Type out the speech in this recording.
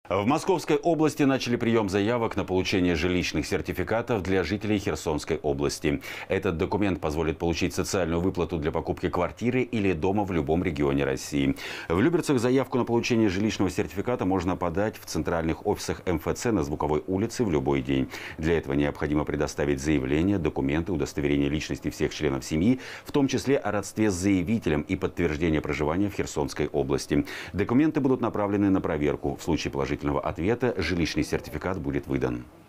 В Московской области начали прием заявок на получение жилищных сертификатов для жителей Херсонской области. Этот документ позволит получить социальную выплату для покупки квартиры или дома в любом регионе России. В Люберцах заявку на получение жилищного сертификата можно подать в центральных офисах МФЦ на Звуковой улице в любой день. Для этого необходимо предоставить заявление, документы, удостоверение личности всех членов семьи, в том числе о родстве с заявителем и подтверждение проживания в Херсонской области. Документы будут направлены на проверку. В случае положительного ответа жилищный сертификат будет выдан.